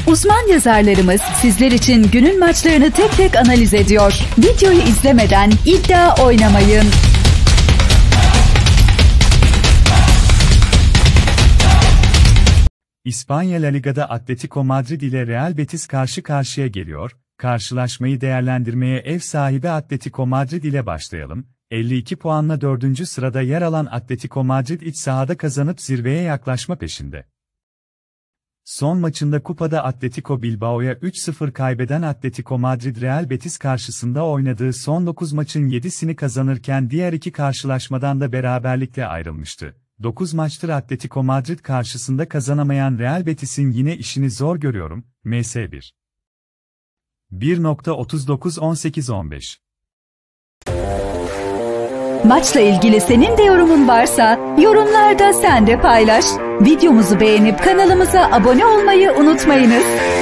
Uzman yazarlarımız sizler için günün maçlarını tek tek analiz ediyor. Videoyu izlemeden iddia oynamayın. İspanya La Liga'da Atletico Madrid ile Real Betis karşı karşıya geliyor. Karşılaşmayı değerlendirmeye ev sahibi Atletico Madrid ile başlayalım. 52 puanla 4. sırada yer alan Atletico Madrid iç sahada kazanıp zirveye yaklaşma peşinde. Son maçında kupada Atletico Bilbao'ya 3-0 kaybeden Atletico Madrid Real Betis karşısında oynadığı son 9 maçın 7'sini kazanırken diğer 2 karşılaşmadan da beraberlikle ayrılmıştı. 9 maçtır Atletico Madrid karşısında kazanamayan Real Betis'in yine işini zor görüyorum. MS1 1.39-18-15. Maçla ilgili senin de yorumun varsa yorumlarda sen de paylaş. Videomuzu beğenip kanalımıza abone olmayı unutmayınız.